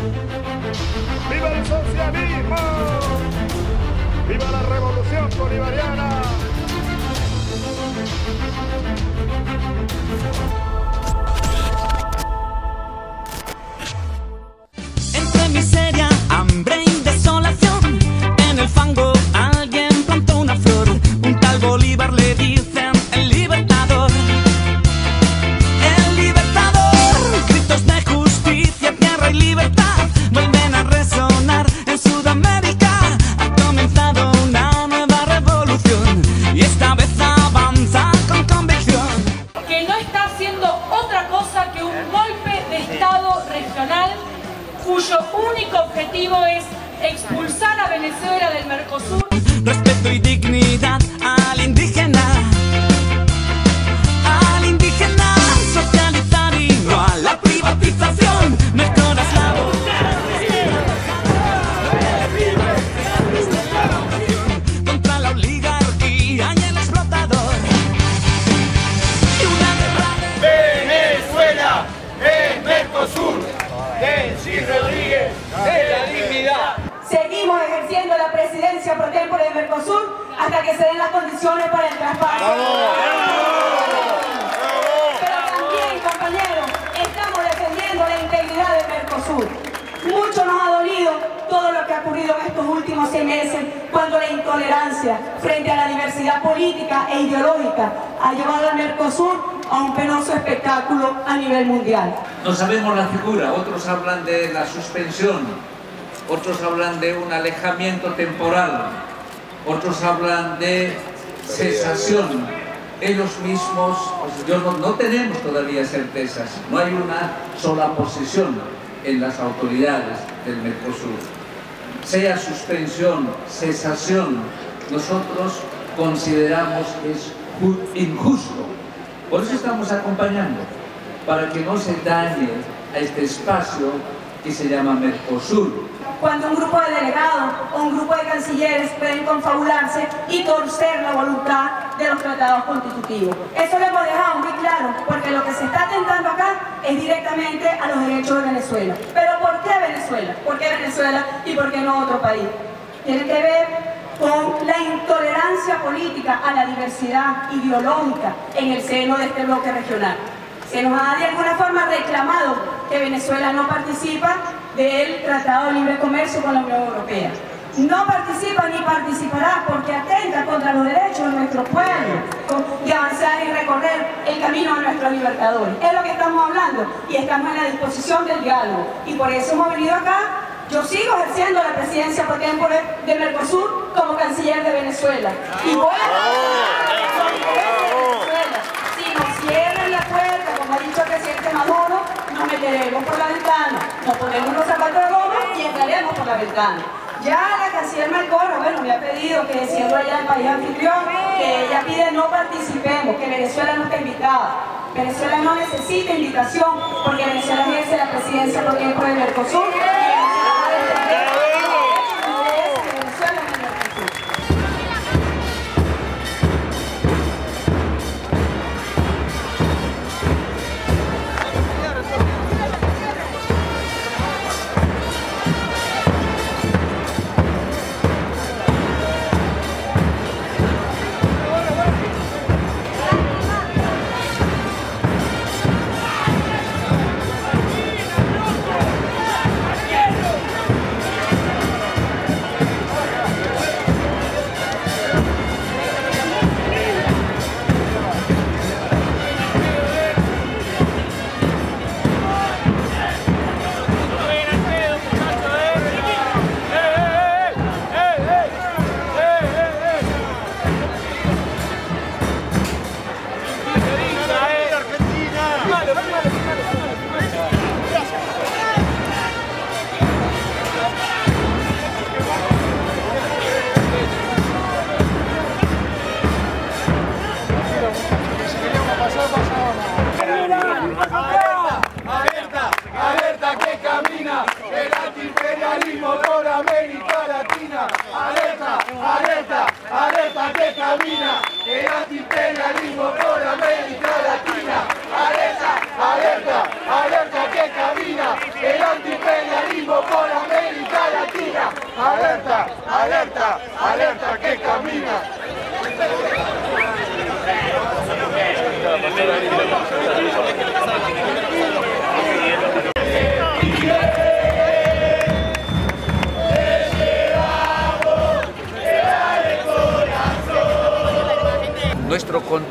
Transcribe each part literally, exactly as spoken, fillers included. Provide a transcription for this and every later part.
¡Viva el socialismo! ¡Viva la revolución bolivariana! Entre miseria, hambre y desolación, en el fango alguien plantó una flor. Un tal Bolívar le dicen el libertador. El libertador, gritos de justicia, tierra y libertad vuelven a resonar en Sudamérica. Ha comenzado una nueva revolución y esta vez avanza con convicción. Que no está haciendo otra cosa que un golpe de Estado regional cuyo único objetivo es expulsar a Venezuela del Mercosur. Respeto y dignidad al indígena, al indígena, socializar y no a la privatización. Mejoras laborales contra la oligarquía y el explotador. Y una guerra de Venezuela es Mercosur, Delcy Rodríguez de la dignidad. Seguimos ejerciendo la presidencia pro tempore de Mercosur hasta que se den las condiciones para el traspaso. Pero también, compañeros, estamos defendiendo la integridad de Mercosur. Mucho nos ha dolido todo lo que ha ocurrido en estos últimos seis meses, cuando la intolerancia frente a la diversidad política e ideológica ha llevado al Mercosur a un penoso espectáculo a nivel mundial. No sabemos la figura, otros hablan de la suspensión, otros hablan de un alejamiento temporal, otros hablan de cesación. Ellos mismos, pues yo no, no tenemos todavía certezas, no hay una sola posición en las autoridades del Mercosur. Sea suspensión, cesación, nosotros consideramos que es injusto. Por eso estamos acompañando, para que no se dañe a este espacio que se llama Mercosur. Cuando un grupo de delegados o un grupo de cancilleres pueden confabularse y torcer la voluntad de los tratados constitutivos. Eso lo hemos dejado muy claro, porque lo que se está atentando acá es directamente a los derechos de Venezuela. ¿Pero por qué Venezuela? ¿Por qué Venezuela y por qué no otro país? Tiene que ver con la intolerancia política a la diversidad ideológica en el seno de este bloque regional. Se nos ha de alguna forma reclamado que Venezuela no participa del Tratado de Libre Comercio con la Unión Europea. No participa ni participará porque atenta contra los derechos de nuestro pueblo de avanzar y recorrer el camino de nuestros libertadores. Es lo que estamos hablando y estamos en la disposición del diálogo. Y por eso hemos venido acá. Yo sigo ejerciendo la presidencia pro tempore de Mercosur como canciller de Venezuela. Y voy a Venezuela. Si nos cierran la puerta, como ha dicho el presidente Maduro, nos meteremos por la ventana, nos ponemos los zapatos de goma y entraremos por la ventana. Ya la canciller Malcorra, bueno, me ha pedido que siendo allá el país anfitrión, que ella pide no participemos, que Venezuela no está invitada. Venezuela no necesita invitación porque Venezuela ejerce la presidencia pro tempore de Mercosur.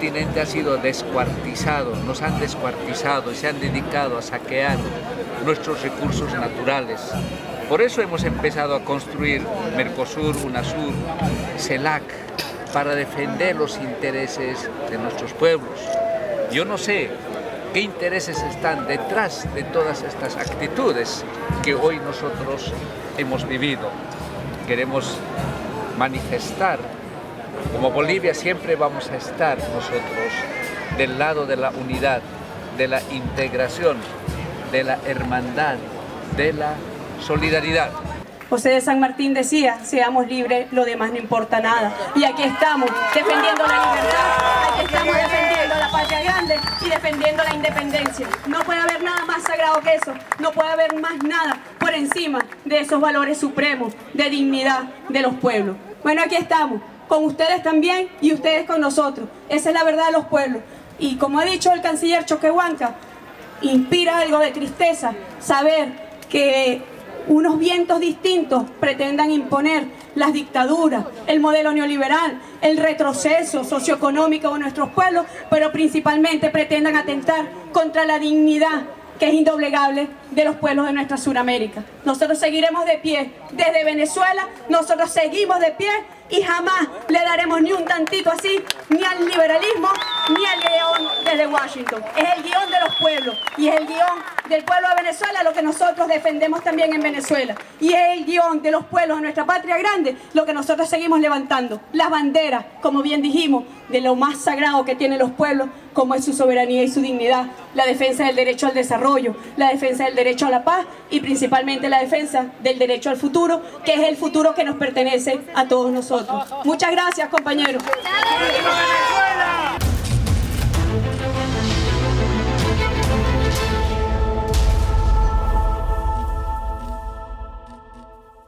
continente ha sido descuartizado, nos han descuartizado y se han dedicado a saquear nuestros recursos naturales. Por eso hemos empezado a construir Mercosur, UNASUR, CELAC, para defender los intereses de nuestros pueblos. Yo no sé qué intereses están detrás de todas estas actitudes que hoy nosotros hemos vivido. Queremos manifestar, como Bolivia siempre vamos a estar nosotros del lado de la unidad, de la integración, de la hermandad, de la solidaridad. José de San Martín decía, seamos libres, lo demás no importa nada. Y aquí estamos, defendiendo la libertad, aquí estamos defendiendo la patria grande y defendiendo la independencia. No puede haber nada más sagrado que eso, no puede haber más nada por encima de esos valores supremos de dignidad de los pueblos. Bueno, aquí estamos, con ustedes también y ustedes con nosotros. Esa es la verdad de los pueblos. Y como ha dicho el canciller Choquehuanca, inspira algo de tristeza saber que unos vientos distintos pretendan imponer las dictaduras, el modelo neoliberal, el retroceso socioeconómico de nuestros pueblos, pero principalmente pretendan atentar contra la dignidad que es indoblegable de los pueblos de nuestra Suramérica. Nosotros seguiremos de pie desde Venezuela, nosotros seguimos de pie y jamás le daremos ni un tantito así, ni al liberalismo, ni al guión desde Washington. Es el guión de los pueblos y es el guión del pueblo de Venezuela lo que nosotros defendemos también en Venezuela. Y es el guión de los pueblos de nuestra patria grande lo que nosotros seguimos levantando. Las banderas, como bien dijimos, de lo más sagrado que tienen los pueblos, como es su soberanía y su dignidad, la defensa del derecho al desarrollo, la defensa del derecho a la paz y principalmente la defensa del derecho al futuro, que es el futuro que nos pertenece a todos nosotros. Muchas gracias, compañeros. ¡Viva Venezuela!